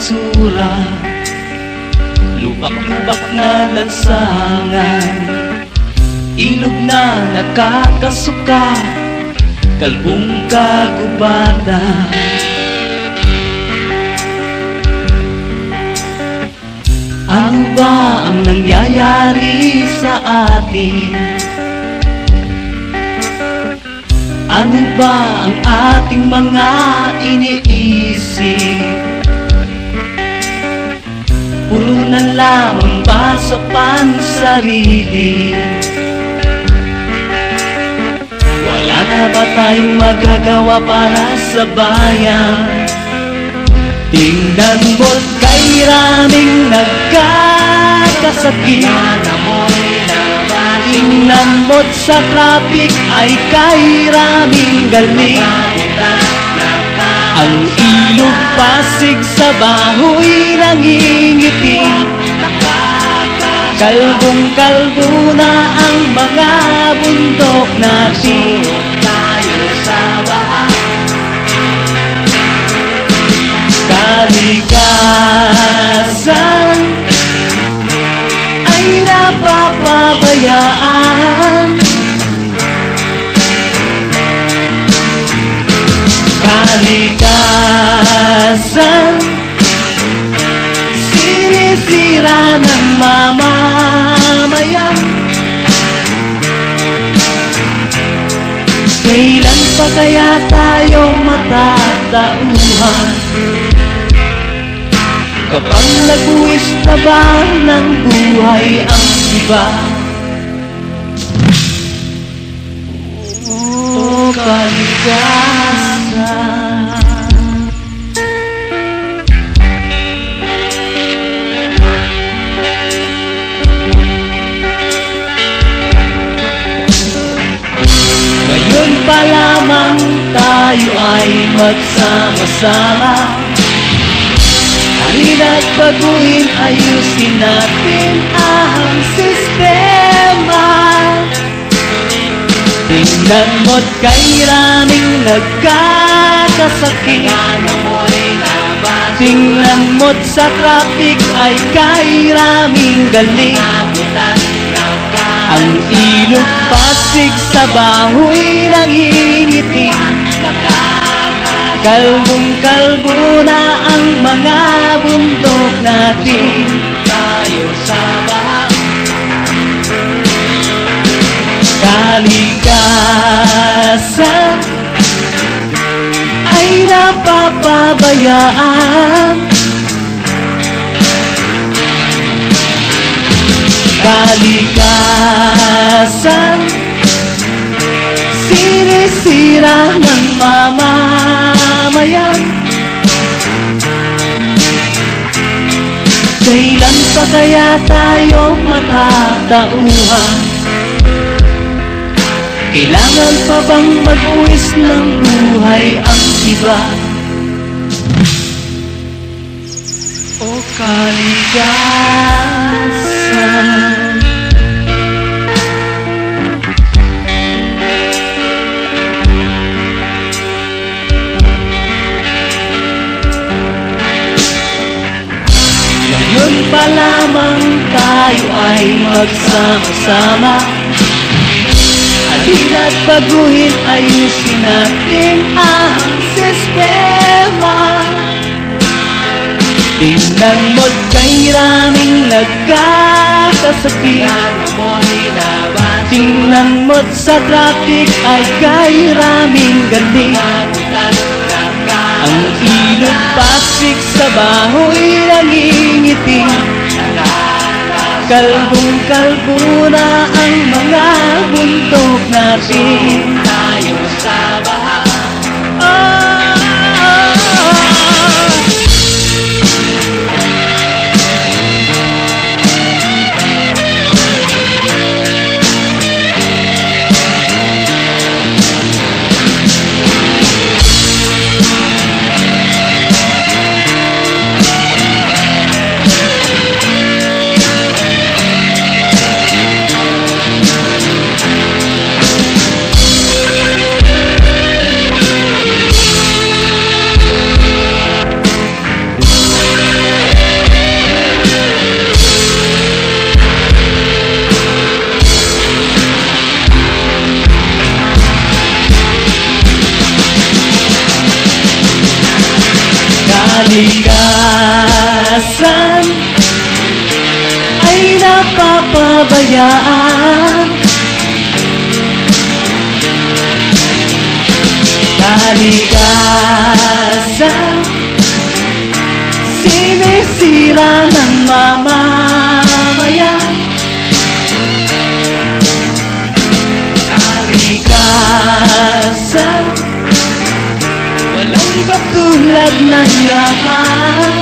basura, lubak-lubak na lansangan, ilog na nakakasuka, kalbong kagubatan. Ano ba ang nangyayari sa atin? Ano ba ang ating mga iniisip? Puro na lamang ba sa pansarili? Wala na ba tayong magagawa para sa bayan? Tingnan mo't kay raming nagkakasakit. Tingnan mo't sa traffic ay kay raming galing. Ang ilog Pasig sa bahoy nangingiti. Kalbong-kalbo na ang mga bundok natin. Kalikasan ay napapabayaan. Kalikasan sinisira ng mamamayan. Kailan pa kaya tayo matatauhan? Kapag nagbuwis na ba ng buhay ang iba? O kalikasan, ngayon pa lamang tayo ay magsama-sama. Halina't baguhin, ayusin natin ang sistema. Tingnan mo't kay raming nagkakasakit. Tingnan mo't sa traffic ay kay raming galing. Ang ilog Pasig sa bahoy nangingiti. Kalbong-kalbo na ang mga bundok natin. Tayo sa baha. Kalikasan ay napapabayaan. Kalikasan sinisira ng mamamayan. Kailan pa kaya tayo matatauhan? Kailangan pa bang mag-uwis ng buhay ang iba? O kalikasan, ngayon pa lamang tayo ay magsama-sama. Halina't baguhin, ayusin natin ang sistema. Tingnan mo't kay raming nagkakasakit. Tingnan mo't sa traffic ay kay raming galing. Ang ilog Pasig sa bahoy nangingiti. Kalbong-kalbo na ang mga bundok natin. Tayo sa baha. kalikasan ay napapabayaan. Kalikasan sinisira ng mamamayan. Kalikasan walang katulad ng yaman.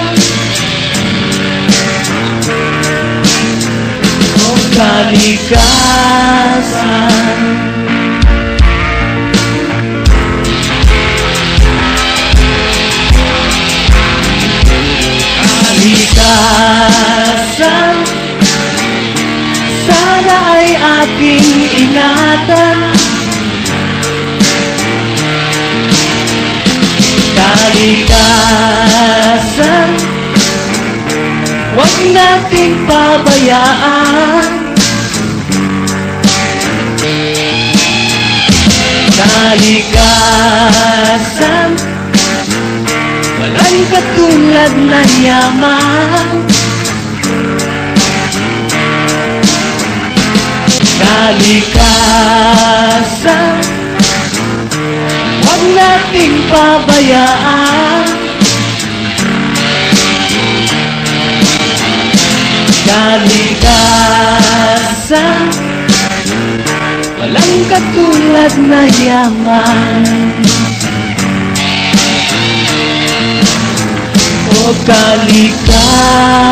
O kalikasan, kalikasan, sana ay aking ingatan. Kalikasan, huwag nating pabayaan. Kalikasan, walang katulad na yaman. Kalikasan, huwag nating pabayaan. Kalikasan, walang katulad na yaman. O kalikasan,